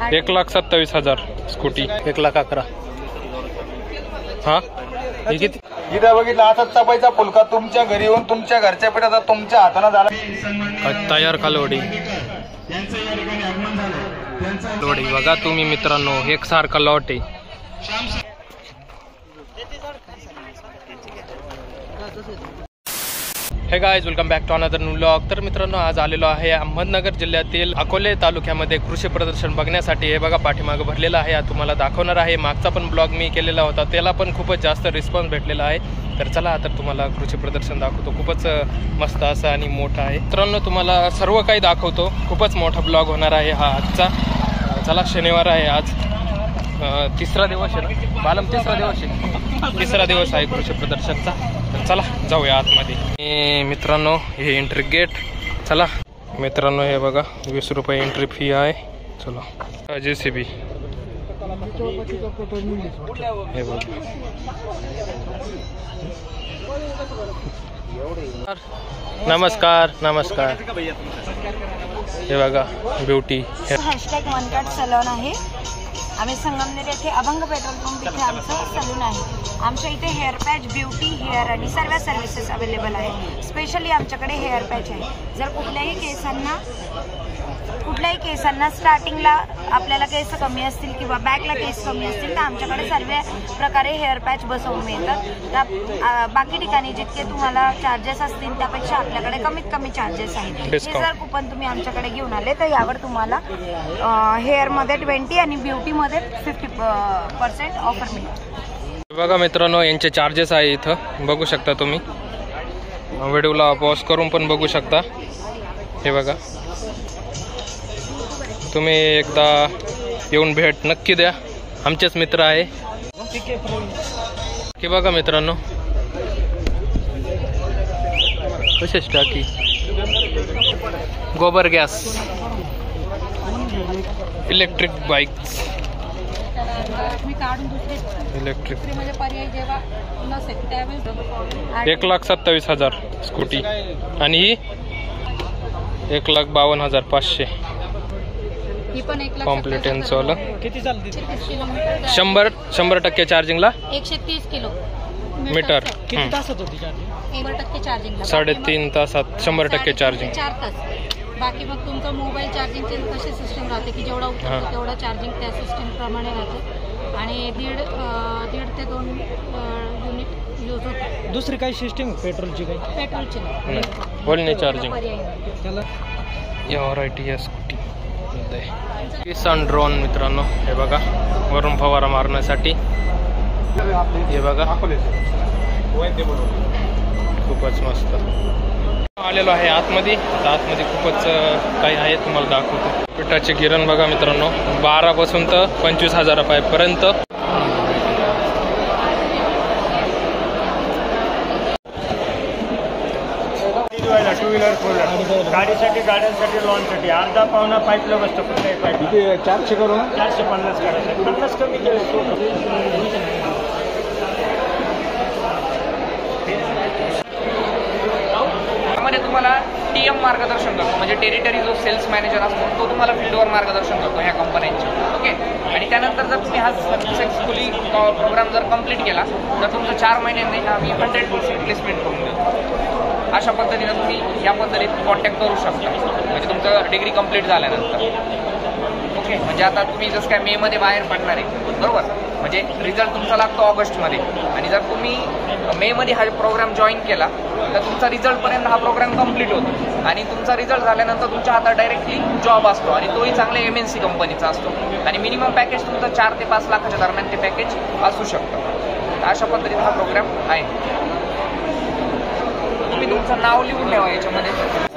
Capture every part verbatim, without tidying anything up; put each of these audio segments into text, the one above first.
एक लाख सत्तावीस हजार स्कूटी एक लाख अकरा. हा किती इथं बघितलं असा चपाईचा फुलका तुमच्या घरी येऊन तुमच्या घरच्या पेठाचा तुमच्या हाताने झाला तयार कालवडी. लोडी बघा तुम्ही मित्रांनो एक सारखा लॉट आहे. Hey guys welcome back to another new vlog. तर मित्रांनो आज आलेलो आहे अहमदनगर जिल्ह्यातील अकोले तालुक्यामध्ये कृषी प्रदर्शन बघण्यासाठी. हे बघा पाठीमागं भरलेलं आहे, तुम्हाला दाखवणार आहे. मागचा पण ब्लॉग मी केलेला होता, त्याला पण खूपच जास्त रिस्पॉन्स भेटलेला आहे. तर चला तर तुम्हाला कृषी प्रदर्शन दाखवतो. खूपच मस्त असं आणि मोठं आहे. मित्रांनो तुम्हाला सर्व काही दाखवतो. खूपच मोठा ब्लॉग होणार आहे हा आजचा. चला शनिवार आहे आज, तिसरा दिवस आहे ना बालम, तिसरा दिवस आहे तिसरा दिवस आहे कृषी प्रदर्शनचा. तर चला जाऊया आतमध्ये. मित्रांनो हे एंट्री गेट. चला मित्रांनो हे बघा वीस रुपये एंट्री फी आहे. चला जे सी बी हे बघा. नमस्कार नमस्कार. हे बघा ब्युटी हॅशटॅग मनकाट सलून आहे. आम्ही संगमनेर येथे अभंग पेट्रोल पंप इथे आमचं सलून आहे. आमच्या इथे हेअर पॅच, ब्युटी, हेअर आणि सर्व सर्व्हिसेस अवेलेबल आहे. स्पेशली आमच्याकडे हेअर पॅच आहे. जर कुठल्याही केसांना कुठल्याही केसांना स्टार्टिंगला आपल्याला केस कमी असतील किंवा बॅकला केस कमी असतील तर आमच्याकडे सर्व प्रकारे हेअर पॅच बसवून मिळतात. तर बाकी ठिकाणी जितके तुम्हाला चार्जेस असतील त्यापेक्षा आपल्याकडे कमीत कमी चार्जेस आहेत. हे जर कुपन तुम्ही आमच्याकडे घेऊन आले तर यावर तुम्हाला हेअरमध्ये ट्वेंटी आणि ब्युटीमध्ये फिफ्टी पर्सेंट ऑफर मिळेल. बघा मित्रांनो यांचे चार्जेस आहे इथं बघू शकता तुम्ही. व्हिडिओला पॉज करून पण बघू शकता. हे बघा तुम्ही एकदा येऊन भेट नक्की द्या. आमचेच मित्र आहे की बघा मित्रांनो कशाच टाकी गोबर गॅस, इलेक्ट्रिक बाईक्स, इलेक्ट्रिक एक लाख सत्तावीस हजार स्कूटी आणि ही एक लाख बावन्न हजार पाचशे कॉम्प्लीट इन्सॉल. किती चालते? शंभर शंभर टक्के चार्जिंगला एकशे तीस किलो मीटर. किती तासात होती चार्जिंग? साडेतीन तासात शंभर टक्के चार्जिंग. चार तास. बाकी मग तुमचं मोबाईल चार्जिंगचे कशी सिस्टम राहते की जेवढा उतरतो तेवढा चार्जिंग त्या सिस्टम प्रमाणे राहते आणि दीड दीड ते दोन युनिट यूज होते. दुसरी काही सिस्टम पेट्रोलची काही? पेट्रोलची ओनली चार्जिंग. या व्हरायटी या स्कूटी किसान ड्रोन मित्रांनो हे बघा वरून फवारा मारण्यासाठी. हे बघा खूपच मस्त आलेलो आहे आतमध्ये. आतमध्ये खूपच काही आहे तुम्हाला दाखवतो. पिठाचे गिरण बघा मित्रांनो बारा पासून तर पंचवीस हजार रुपयापर्यंत. टू व्हीलर फोर व्हीलर गाडीसाठी गाड्यांसाठी लॉनसाठी अर्धा पावना पाईपला बसतो. कुठल्याही पाईप चारशे करू ना चारशे पन्नास काढायसाठी पन्नास कमी केले. त्यामध्ये तुम्हाला टी एम मार्गदर्शन करतो म्हणजे टेरिटरी जो सेल्स मॅनेजर असतो तो तुम्हाला फील्डवर मार्गदर्शन करतो ह्या कंपन्यांचे. ओके आणि त्यानंतर जर तुम्ही हा सक्सेसफुली प्रोग्राम जर कंप्लीट केला तर तुमचं चार महिन्यांनी आम्ही हंड्रेड पर्सेंट प्लेसमेंट करून देतो. अशा पद्धतीनं तुम्ही या पद्धतीत कॉन्टॅक्ट करू शकता म्हणजे तुमचं डिग्री कंप्लीट झाल्यानंतर. ओके म्हणजे आता तुम्ही जसं काय मेमध्ये बाहेर पडणार आहे बरोबर, म्हणजे रिझल्ट तुमचा लागतो ऑगस्टमध्ये आणि जर तुम्ही मेमध्ये हा प्रोग्राम जॉईन केला तर तुमचा रिझल्टपर्यंत हा प्रोग्राम कंप्लीट होतो आणि तुमचा रिझल्ट झाल्यानंतर तुमच्या हातात डायरेक्टली जॉब असतो आणि तोही चांगल्या एम एन सी कंपनीचा असतो आणि मिनिमम पॅकेज तुमचं चार ते पाच लाखाच्या दरम्यान ते पॅकेज असू शकतं. अशा पद्धतीने हा प्रोग्राम आहे. तुम्ही तुमचं नाव लिहून ठेवा याच्यामध्ये.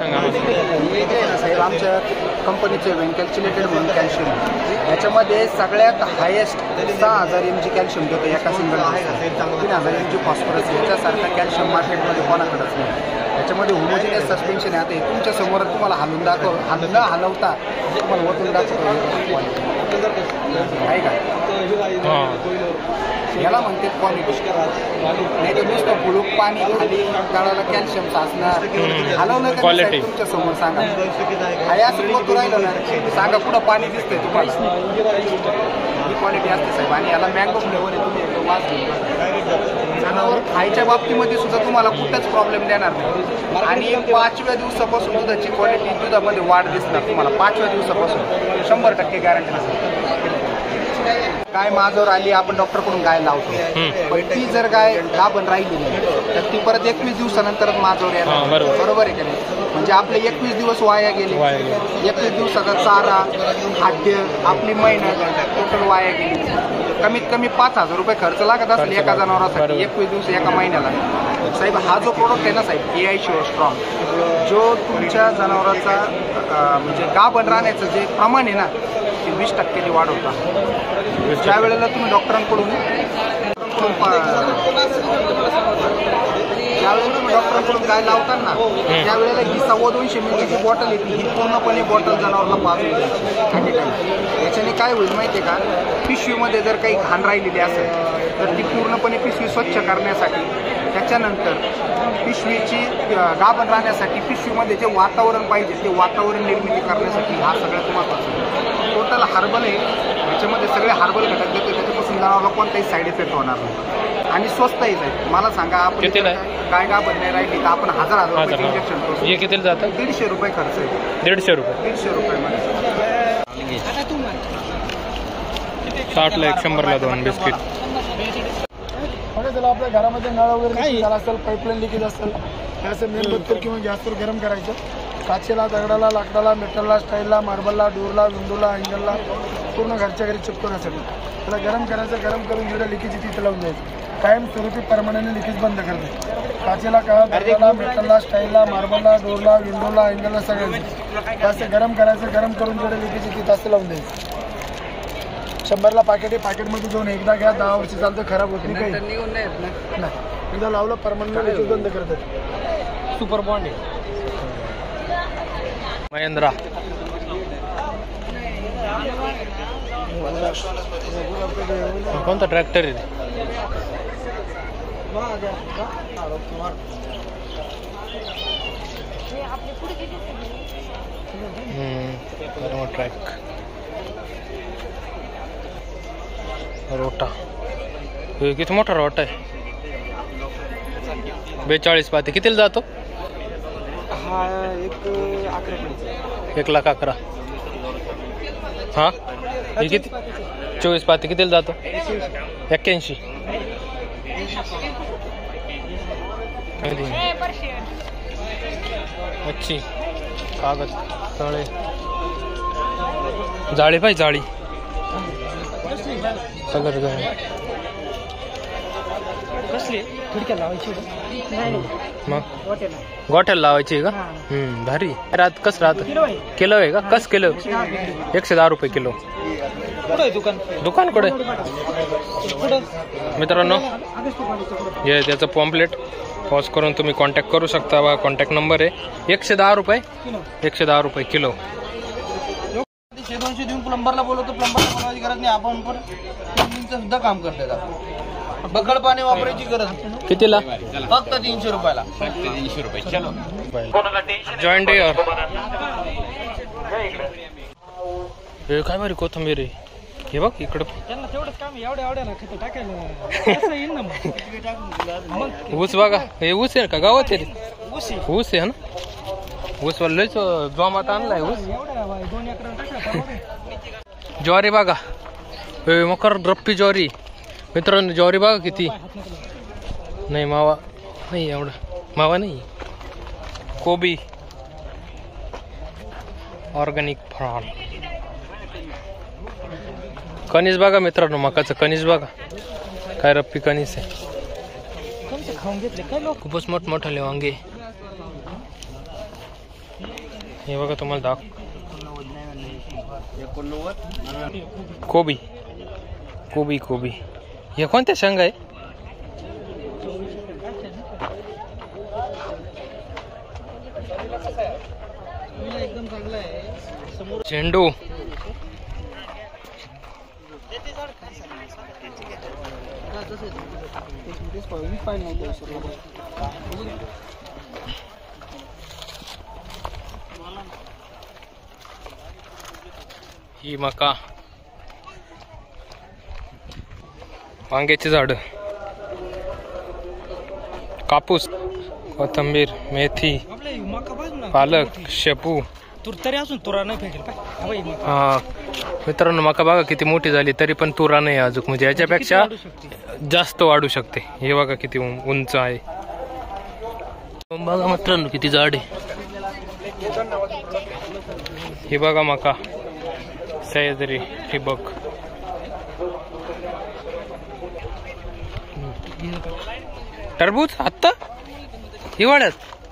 साहेब आमच्या कंपनीचे वेन कॅल्क्युलेटेड म्हणून कॅल्शियम याच्यामध्ये सगळ्यात हायेस्ट सहा हजार एम जी कॅल्शियम देतो एका सिंगल. तीन हजार एम जी फॉस्फरस याच्यासारखा कॅल्शियम मार्केटमध्ये कोणाकडेच नाही. याच्यामध्ये होमोजिनियस सस्पेन्शन आहे. आता तुमच्या समोर तुम्हाला हलवून दाखव हल न हलवता तुम्हाला वतून दाखवतो आहे का. याला म्हणते क्वालिटी. नाही तर नुसतं बुडूक पाणी खाली गाळाला कॅल्शियम साचणार हलवलं तर Quality. तुमच्या समोर सांगा. आहे असं मग राहिलं ना सांगा कुठं पाणी दिसतंय तुम्हाला. ही क्वालिटी असते साहेब. आणि याला मँगो फ्लेवर आहे. तुम्ही एकदम वास घेऊन जनावर खायच्या बाबतीमध्ये सुद्धा तुम्हाला कुठंच प्रॉब्लेम देणार नाही. आणि पाचव्या दिवसापासून दुधाची क्वालिटी दुधामध्ये वाढ दिसणार तुम्हाला. पाचव्या दिवसापासून शंभर टक्के गॅरंटी नसेल. गाय माझ्यावर आली आपण डॉक्टरकडून गाय लावतो पण ती जर गाय गाभण राहिली नाही तर ती परत एकवीस दिवसानंतरच माझ्यावर येणार. बरोबर आहे का नाही. म्हणजे आपले एकवीस दिवस वाया गेले. एकवीस दिवसाचा चारा खाद्य आपली मेहनत टोटल वाया गेली. कमीत कमी पाच हजार रुपये खर्च लागत असेल एका जनावरासाठी एकवीस दिवस एका महिन्याला. साहेब हा जो प्रोडक्ट आहे ना साहेब ए आय शुअर स्ट्रॉंग जो तुमच्या जनावराचा म्हणजे गाभण राहण्याचं जे प्रमाण आहे ना ते वीस टक्क्यांनी वाढवता. ज्या वेळेला तुम्ही डॉक्टरांकडून ज्यावेळेला तुम्ही डॉक्टरांकडून गाय लावताना त्यावेळेला ही सव्वा दोनशे मिलीची बॉटल येते ही पूर्णपणे बॉटल जनावरला पाजून द्यायची. याच्याने काय होईल माहिती आहे का पिशवीमध्ये जर काही घाण राहिलेली असेल तर ती पूर्णपणे पिशवी स्वच्छ करण्यासाठी त्याच्यानंतर पिशवीची गाभण राहण्यासाठी पिशवीमध्ये जे वातावरण पाहिजे ते वातावरण निर्मिती करण्यासाठी हा सगळ्यात महत्त्वाचा. टोटल हार्बल आहे. याच्यामध्ये सगळे हार्बल घटक देतो त्याच्यापासून जनावरला कोणताही साईड इफेक्ट होणार नाही आणि स्वस्तही जाईल. मला सांगा आपण काय गाभण नाही राहिली तर आपण हजार हजार रुपये इंजेक्शन करू. हे कितीला जातं? दीडशे रुपये खर्च आहे. दीडशे रुपये दीडशे रुपये साठला एक शंभरला दोन बिस्किट. त्याला आपल्या घरामध्ये नळ वगैरे झाला असेल पाईपलाईन लिकेज असेल असं मेणबत्ती किंवा गॅसवर गरम करायचं. काचेला दगडाला लाकडाला मेटलला स्टाईलला मार्बलला डोरला विंडोला अँगलला पूर्ण घरच्या घरी चिपकवण्यासाठी त्याला गरम करायचं. गरम करून जेवढ्या लिकेज तिथे लावून द्यायचं. कायम स्वरूपी परमनंटली लिकेज बंद करते. काचेला का दगडाला मेटलला स्टाईलला मार्बलला डोरला विंडोला अँगलला सगळ्यांचं असं गरम करायचं. गरम करून जेवढ्या लिकेज तिथे असं लावून द्यायचं. शंभरला पाकिट आहे. पाकिटमध्ये जाऊन एकदा घ्या दहा वर्ष चालतं खराब होत नाही. नाही एकदा लावलं परमनंट लिकेज बंद करतात. सुपर बॉन्ड आहे. महिंद्रा कोणता ट्रॅक्टर आहे? ट्रॅक रोटा हे किती मोठा रोटा आहे. बेचाळीस पाते कितीला जातो? हा एक अकरा एक लाख अकरा. हा हे किती? चोवीस पाते कितीला जातो? एक्क्याऐंशी. अच्छी कागद तळे जाळी पाहिजे. जाळी कलर कसली खिडक्या लावायची मग गोठ्याला लावायची का? हम्म भारी. रात कस राहत किलो आहे का? कस किलो? एकशे दहा रुपये किलो. दुकान दुकान कुठे मित्रांनो? हे त्याचं पॉम्पलेट पॉज करून तुम्ही कॉन्टॅक्ट करू शकता. बा कॉन्टॅक्ट नंबर आहे. एकशे दहा रुपये एकशे दहा रुपये किलो. दोनशे देऊन प्लंबरला बोलवतो. प्लंबरला बोलवायची गरज नाही. आपण पण प्लंबिंगचं सुद्धा काम करतोय. बकड पाणी वापरायची गरज कितीला? फक्त तीनशे रुपयाला. तीनशे रुपये चलो. जॉईंट आहे. हे काय बरी कोथंबीर आहे. हे बघ इकडं त्यांना तेवढंच काम एवढ्या एवढ्या खत टाकायला येईल ना मग. ऊस बघा. हे ऊस आहे का गावात आहे? ऊस आहे ना. ऊस लयच जोमात आणलाय ऊस. दोन एकर ज्वारी बघा. मकर रप्पी ज्वारी. मित्रांनो ज्वारी बघा किती. नाही मावा नाही एवढा मावा नाही. कोबी ऑर्गॅनिक फळ. कणीस बघा मित्रांनो. मकाचं कणीस बघा काय रप्पी कणीस आहे. खाऊन घेतले काय लोक. खूपच मोठमोठाले वांगे. हे बघा तुम्हाला दाख. कोबी कोबी कोबी. हे कोणत्या शेंगा आहे? झेंडू ही मका, वांग्याची झाड, कापूस, कोथिंबीर, मेथी, पालक, शेपू. तरी अजून तुरा नाही फेकेल हा मित्रांनो, मका बघा किती मोठी झाली तरी पण तुरा नाही अजून, म्हणजे याच्यापेक्षा जास्त वाढू शकते. हे बघा किती उंच आहे. बघा मित्रांनो किती झाड आहे. हे बघा मका, सह्याद्री ठिबक. टरबूज आत्ता हिवाळ्यात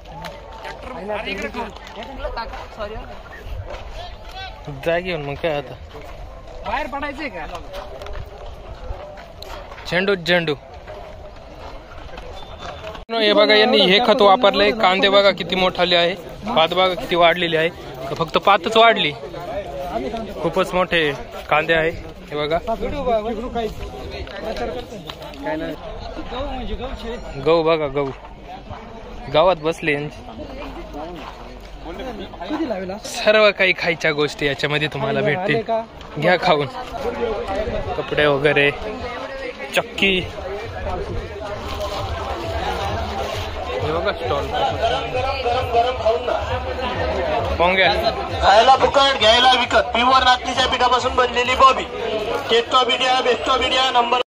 जा घेऊन मग काय आता बाहेर पडायचंय का? झेंडू झेंडू. हे बघा यांनी हे खत वापरलंय. कांदे बघा किती मोठाले आहे, पात बघा किती वाढलेली आहे. फक्त पातच वाढली, खूपच मोठे कांदे आहे. हे बघा गहू बघा, गहू गावात बसले यांची. सर्व काही खायच्या गोष्टी याच्यामध्ये तुम्हाला भेटतील, घ्या खाऊन. कपडे वगैरे, चक्की. हे बघा स्टॉल. पोंग्या खायला फुकट, घ्यायला विकत. प्युअर नाचणीच्या पिठापासून बनलेली बॉबी. टेस्टो बिडिया, बेस्टो बिडिया नंबर.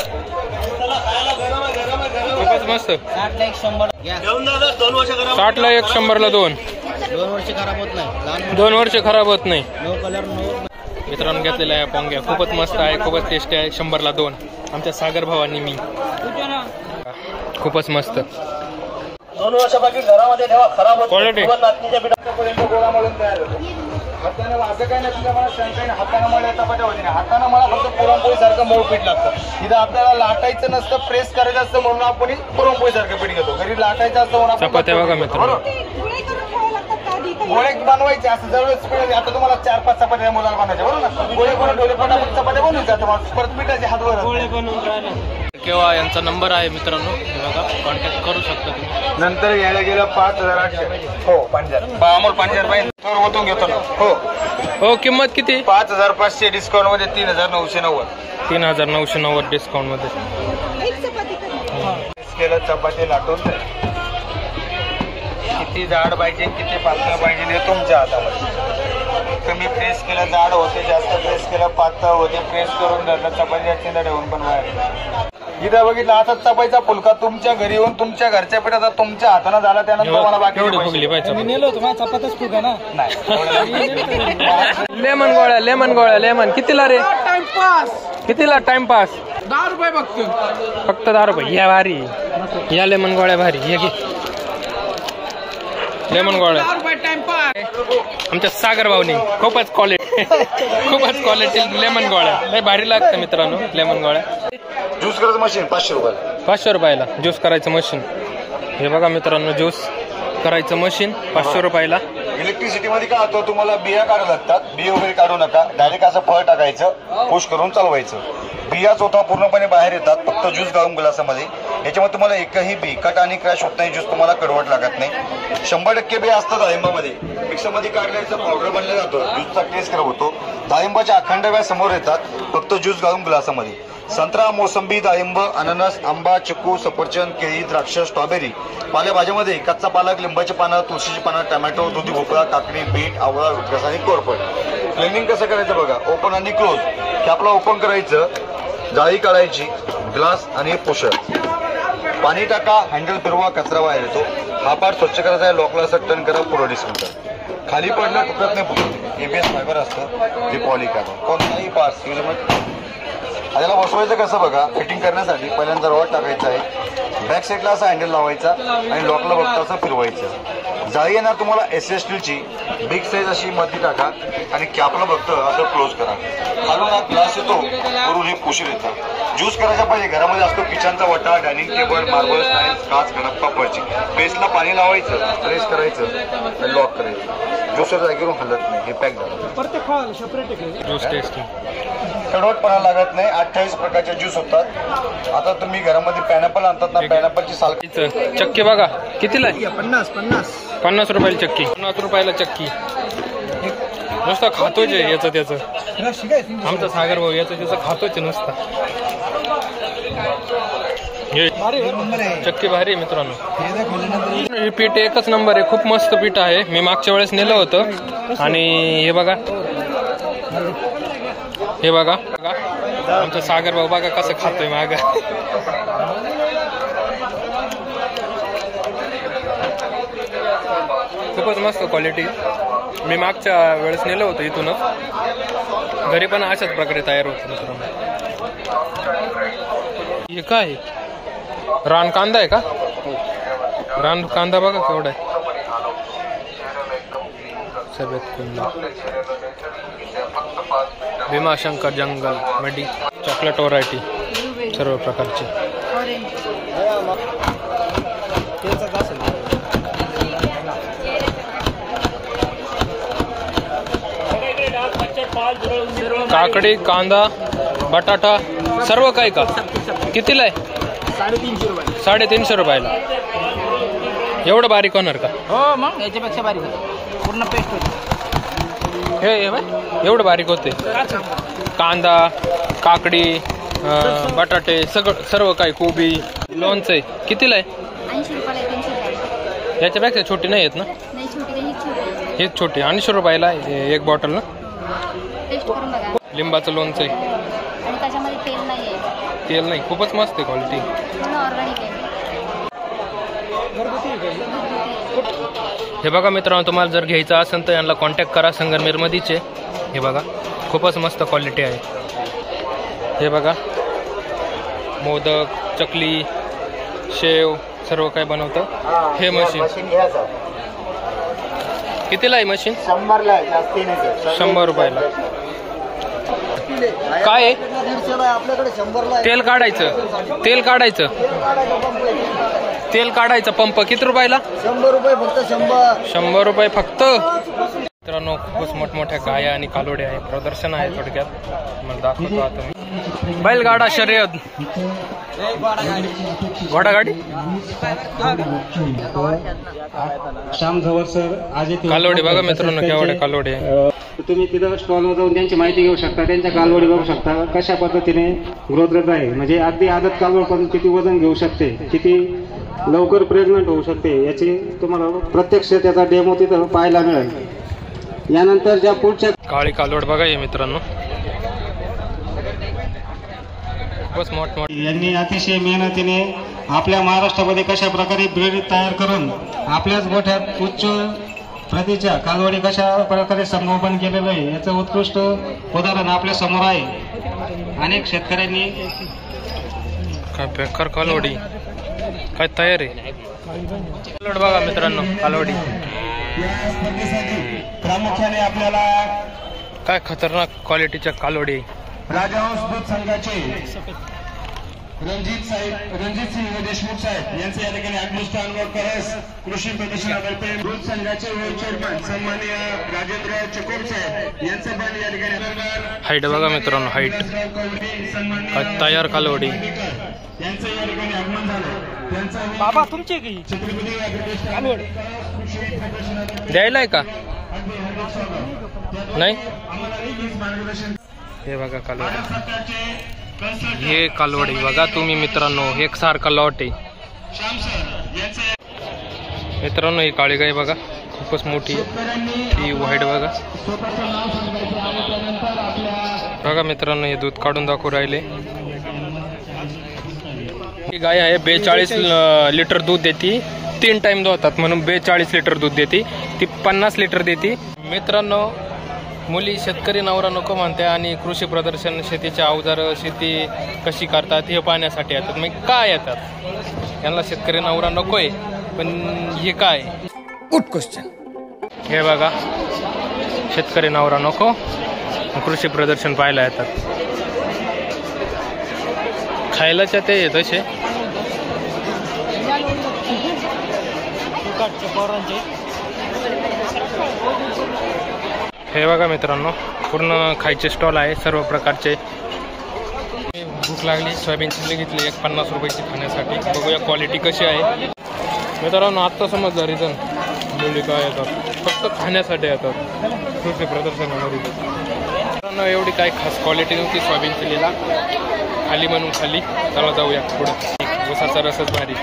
खूपच मस्त. घेऊन जा दोन वर्ष करा. साठ ला एक, शंभरला दोन. दोन वर्ष खराब होत नाही. दोन वर्ष खराब होत नाही. No colour no. मित्रांनो घेतलेला आहे पोंग्या, खूपच मस्त आहे, खूपच टेस्टी आहे. शंभरला दोन. आमच्या सागर भावांनी मी. खूपच मस्त. दोन वर्षापासून घरामध्ये ठेवा, खराब होत Quality. नाही. नाचणीच्या पिठापर्यंत गोळा म्हणून तयार होतो. हाताने असं काही नाही, तुझ्या मला शंका नाही. हाताने मला चपात्या होती नाही. हाताने मला फक्त पुरणपोळी सारखं मऊ पीठ लागतं. इथं आपल्याला लाटायचं नसतं, प्रेस करायचं असतं, म्हणून आपण पुरणपोळी सारखं पीठ घेतो. घरी लाटायचं असतं म्हणून आपण चपात्या बघा मित्रांनो. गोळे बनवायचे असं जवळच पीठ. आता तुम्हाला चार पाच चपात्या मुलाला बनायचे बरोबर ना. गोळे बनवून ठेवले पण आपण चपात्या बनवून जातो, परत पिठाचे हात वर. केव्हा यांचा नंबर आहे मित्रांनो, बघा कॉन्टॅक्ट करू शकता तुम्ही. नंतर घ्यायला गेलं पाच हजार आठशे. हो पांजर अमोल पांजर पाहिजे तर ओतून घेतो ना. हो हो किंमत किती? पाच हजार पाचशे डिस्काउंट मध्ये तीन हजार नऊशे नव्वद. तीन हजार नऊशे नव्वद डिस्काउंट मध्ये. केलं चपाती लाटून. किती जाड पाहिजे किती पातळ पाहिजे हे तुमच्या हातामध्ये. कमी प्रेस केलं जाड होते, जास्त प्रेस केलं पातळ होते. प्रेस करून धरलं चपातीच्या चिंदा ठेवून पण बाहेर. इथं बघितलं असाच चपातीचा फुलका तुमच्या घरी येऊन तुमच्या घरच्या पिठाचा तुमच्या हाताने झाला, त्यानंतर मला बाकी नेलो होतो चपातच फुगा ना. लेमन गोळ्या, लेमन गोळ्या, लेमन कितीला रे? कितीला टाइमपास? दहा रुपये बघतो फक्त दहा रुपये. या भारी, या लेमन गोळ्या भारी. हे घे लेमन गोळ्या. आमच्या सागर भाऊनी खूपच क्वालिटी खूपच क्वालिटी लेमन गोळ्या लय भारी लागतं मित्रांनो. लेमन गोळ्या ज्यूस करायचं मशीन पाचशे रुपये. पाचशे रुपयाला ज्यूस करायचं मशीन. हे बघा मित्रांनो, ज्यूस करायचं मशीन पाचशे रुपयाला. इलेक्ट्रिसिटी मध्ये काय होतं, तुम्हाला बिया काढावं लागतात. बिया वगैरे काढू नका, डायरेक्ट असं फळ टाकायचं, पुश करून चालवायचं. बिया चोथा पूर्णपणे बाहेर येतात, फक्त ज्यूस गाळून ग्लासामध्ये. याच्यामध्ये तुम्हाला एकही बी कट आणि क्रॅश होत नाही. ज्यूस तुम्हाला कडवट लागत नाही. शंभर टक्के बिया असतात डाळिंबामध्ये. मिक्सरमध्ये काढल्याचं पावडर बनलं जातं, ज्यूसचा टेस्ट खराब होतो. डाळिंबाच्या अखंड बिया समोर येतात, फक्त ज्यूस गाळून ग्लासामध्ये. संत्रा, मोसंबी, डाळिंब, अननस, आंबा, चिकू, सफरचंद, केळी, द्राक्ष, स्ट्रॉबेरी. पालेभाज्यामध्ये कच्चा पालक, लिंबाची पानं, तुळशीची पानं, टमॅटो, दुधी भोपळा, काकडी, बीट, आवळा, उटरस आणि कोरफड. क्लिनिंग कसं करायचं बघा, ओपन आणि क्लोज. हे आपलं ओपन करायचं, जाळी काढायची, ग्लास आणि पुशर. पाणी टाका, हँडल फिरवा, कचरा बाहेर येतो. हा पार्ट स्वच्छ करायचा आहे, लॉकला असं टर्न करा, पुढं डिस्काउंट. खाली पडलं तुटत नाही पुढे. एबीएस फायबर असतं, ते पॉलिकार्बन. कोणताही पार्ट यूज याला बसवायचं कसं बघा. फिटिंग करण्यासाठी पहिल्यांदा रॉड टाकायचा आहे, बॅक साईडला असा हँडल लावायचा आणि लॉकला बघता असं फिरवायचं. जाळी येणार तुम्हाला एस एस स्टीलची, बिग साईज अशी मध्ये टाका आणि कॅपला बघतं असं क्लोज करा. खालून हा ग्लास येतो, वरून हे पुशर येतं. ज्यूस करायचा पाहिजे. घरामध्ये असतो किचनचा वटा, डायनिंग टेबल, मार्बल, टाईल्स, काच, कडप्पा, पळची. बेसला पाणी लावायचं, प्रेस करायचं आणि लॉक करायचं. ज्यूसर जागेवरून हलत नाही. हे पॅक झालं. Juice testing. कडवटपणा लागत नाही. अठ्ठावीस प्रकारचे ज्यूस होतात. आता तुम्ही घरामध्ये पायनॅपल आणतात ना, पायनॅपलची साल इथं चक्की बघा कितीला आहे? पन्नास पन्नास पन्नास रुपयाला चक्की. पन्नास रुपयाला चक्की. नुसतं खातोच आहे याचं त्याचं. आमचा सागर भाऊ याचं त्याचं खातोच आहे नुसतं. हे चक्की भारी आहे मित्रांनो. हे पीठ एकच नंबर आहे. खूप मस्त पीठ आहे. मी मागच्या वेळेस नेलं होतं. आणि हे बघा हे बघा आमचा सागर भाऊ बघा कसं खातोय माग. खूपच मस्त क्वालिटी. मी मागच्या वेळेस नेलं होतं इथूनच. घरी पण अशाच प्रकारे तयार होतं मित्रांनो. हे काय रान कांदा आहे का? रान कांदा बघा केवढा आहे. भीमाशंकर जंगल मडी चॉकलेट व्हरायटी सर्व प्रकारचे. काकडी कांदा बटाटा सर्व काही का? कितीला आहे? साडेतीनशे रुपये. साडेतीनशे रुपयाला. एवढं बारीक होणार का? हो मग याच्यापेक्षा बारीक होतं. पूर्ण पेस्ट होते. हे एवढं बारीक होते. कांदा काकडी बटाटे सगळं सर्व काही. कोबी लोणचं आहे. कितीला आहे? ऐंशी रुपयाला तीनशे रुपये. याच्यापेक्षा छोटी नाही आहेत ना? नाही छोटी नाही छोटी. हेच छोटी. ऐंशी रुपयाला एक बॉटल ना. टेस्ट करून बघा. लिंबाचं लोणचं आहे. आणि त्याच्यामध्ये तेल नाही आहे. तेल नाही. खूपच मस्त आहे क्वालिटी. पूर्ण ऑर्गॅनिक आहे. हे बघा मित्रांनो, तुम्हाला जर घ्यायचं असेल तर यांना कॉन्टॅक्ट करा. संगमनेरमध्येच आहे. हे बघा खूपच मस्त क्वालिटी आहे. हे बघा मोदक चकली शेव सर्व काही बनवतं. हे मशीन कितीला आहे? मशीन शंभरला आहे, जास्ती नाही. शंभर रुपयाला. काय आहे? आपल्याकडे शंभरला तेल काढायचं. तेल काढायचं तेल काढायचं पंप. किती रुपयाला? शंभर रुपये फक्त. शंभर शंभर रुपये फक्त. मित्रांनो खूपच मोठमोठ्या गाया आणि कालोड्या आहे. प्रदर्शन आहे थोडक्यात मला दाखवतो आता मी. बैलगाडा शर्यत घोडागाडी श्याम झवर सर आज कालोडी बघा मित्रांनो केवढे कालोडी आहे. तुम्ही तिथं स्टॉलवर जाऊन त्यांची माहिती घेऊ शकता. त्यांच्या कालवडी बघू शकता कशा पद्धतीने ग्रोथ रेट आहे. म्हणजे अगदी आदत कालवड किती वजन घेऊ शकते, किती लवकर प्रेग्नंट होऊ शकते याची तुम्हाला प्रत्यक्ष त्याचा डेमो तिथं पाहायला मिळेल. यानंतर ज्या पुढच्या काळी कालोड बघा हे मित्रांनो खूपच मोठमोठे. यांनी अतिशय मेहनतीने आपल्या महाराष्ट्रामध्ये कशा प्रकारे ब्रीड तयार करून आपल्याच गोठ्यात उच्च प्रतीच्या कालवडी कशा प्रकारे संगोपन केलेलं आहे याचं उत्कृष्ट उदाहरण आपल्या समोर आहे. अनेक शेतकऱ्यांनी काय बेकार कालवडी काय तयार आहे. कालवड बघा मित्रांनो कालवडी प्रामुख्याने आपल्याला काय खतरनाक क्वालिटीच्या कालवडी. राजहंस दूध संघाचे रणजित साहेब रणजित सिंह देशमुख साहेब यांचे या ठिकाणी अग्निष्ठ अनुभव करस कृषी प्रदर्शनातर्फे दूध संघाचे चेअरमन सन्माननीय राजेंद्र चकोर साहेब यांचं पण या ठिकाणी हाईट बघा मित्रांनो हाईट काय तयार कालवडी. यांचं या ठिकाणी आगमन झालं. त्यांचं बाबा तुमची छत्रपती द्यायलाय का नाही. हे बघा कालवडी. हे कालवडी बघा तुम्ही मित्रांनो एक सारखा लॉट आहे मित्रांनो. ही काळी गाय बघा खूपच मोठी आहे. ही व्हाईट बघा बघा मित्रांनो हे दूध काढून दाखवू राहिले. ही गाय आहे बेचाळीस लिटर दूध देते. तीन टाइम होतात म्हणून बेचाळीस लिटर दूध देते. ती पन्नास लिटर देते. मित्रांनो मुली शेतकरी नवरा नको म्हणते आणि कृषी प्रदर्शन शेतीचे अवजार शेती कशी करतात हे पाहण्यासाठी येतात. मग काय येतात यांना शेतकरी नवरा नको आहे पण हे काय गुड क्वेश्चन. हे बघा शेतकरी नवरा नको कृषी प्रदर्शन पाहायला येतात. खायलाच्या ते तसे हे बघा मित्रांनो, पूर्ण खायचे स्टॉल आहे सर्व प्रकारचे. भूक लागली, सोयाबीन चिल्ली घेतली एक पन्नास रुपयाची खाण्यासाठी. बघूया क्वालिटी कशी आहे. मित्रांनो आत्ता समजलं रिझन मुली काय येतात, फक्त खाण्यासाठी येतात कृषी प्रदर्शनामध्ये. मित्रांनो एवढी काही खास क्वालिटी नव्हती सोयाबीन चिल्लीला, खाली म्हणून खाली. चला जाऊया पुढे. ऊसाचा रसच भारी.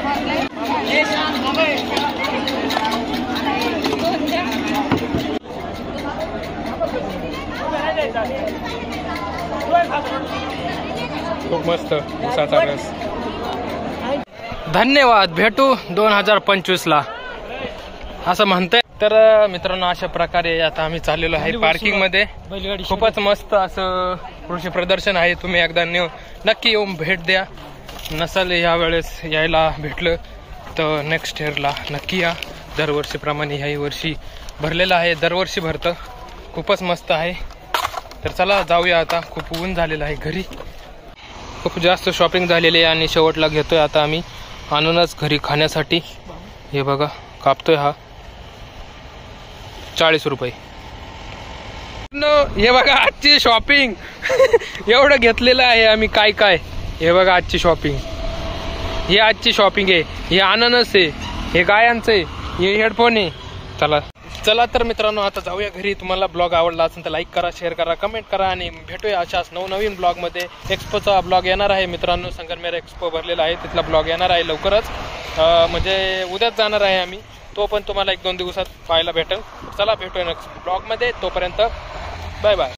खूप मस्त ऊसाचा रस. धन्यवाद, भेटू दोन हजार पंचवीस ला असं म्हणतंय. तर मित्रांनो अशा प्रकारे आता आम्ही चाललेलो आहे पार्किंग मध्ये. खूपच मस्त असं कृषी प्रदर्शन आहे. तुम्ही एकदा नेऊ नक्की येऊन भेट द्या. नसल या वेळेस यायला भेटलं तर नेक्स्ट इयरला नक्की या. दरवर्षीप्रमाणे ह्याही वर्षी भरलेलं आहे, दरवर्षी भरतं. खूपच मस्त आहे. तर चला जाऊया आता. खूप ऊन झालेलं आहे घरी, खूप जास्त शॉपिंग झालेली आहे आणि शेवटला घेतोय आता आम्ही आणूनच घरी खाण्यासाठी. हे बघा कापतोय हा चाळीस रुपये. हे बघा आजची शॉपिंग एवढं घेतलेलं आहे आम्ही. काय काय हे बघा आजची शॉपिंग. ही आजची शॉपिंग आहे. हे अननस आहे, हे गायांचं आहे, हे हेडफोन आहे. चला चला तर मित्रांनो आता जाऊया घरी. तुम्हाला ब्लॉग आवडला असेल तर लाईक करा, शेअर करा, कमेंट करा आणि भेटूया अशाच नवनवीन ब्लॉगमध्ये. एक्सपोचा ब्लॉग येणार आहे मित्रांनो. संगमनेर एक्सपो भरलेला आहे, तिथला ब्लॉग येणार आहे लवकरच. म्हणजे उद्याच जाणार आहे आम्ही. तो पण तुम्हाला एक दोन दिवसात पाहायला भेटेल. चला भेटूया नेक्स्ट ब्लॉगमध्ये. तोपर्यंत बाय बाय.